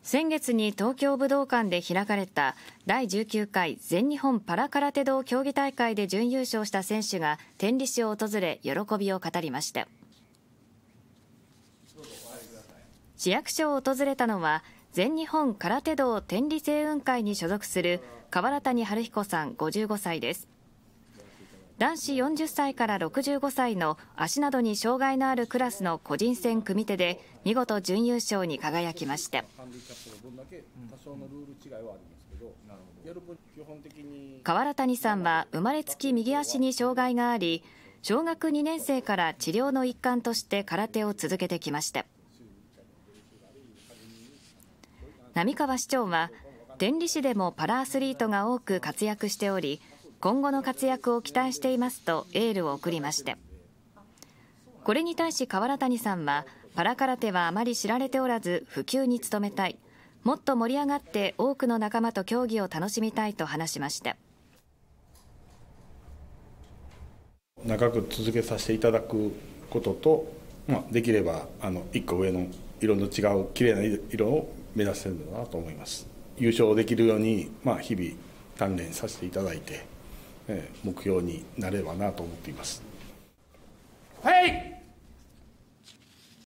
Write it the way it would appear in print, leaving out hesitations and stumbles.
先月に東京武道館で開かれた第19回全日本パラ空手道競技大会で準優勝した選手が天理市を訪れ喜びを語りました。市役所を訪れたのは全日本空手道天理星雲会に所属する河原谷春彦さん55歳です。男子40歳から65歳の足などに障害のあるクラスの個人戦組手で見事準優勝に輝きました。河原谷さんは生まれつき右足に障害があり、小学2年生から治療の一環として空手を続けてきました。並川市長は天理市でもパラアスリートが多く活躍しており、今後の活躍を期待していますとエールを送りました。これに対し河原谷さんは、パラ空手はあまり知られておらず普及に努めたい、もっと盛り上がって多くの仲間と競技を楽しみたいと話しました。 長く続けさせていただくことと、できれば1個上の色の違う綺麗な色を目指しているのだなと思います。優勝できるように、日々鍛錬させていただいて、目標になればなと思っています。 はい。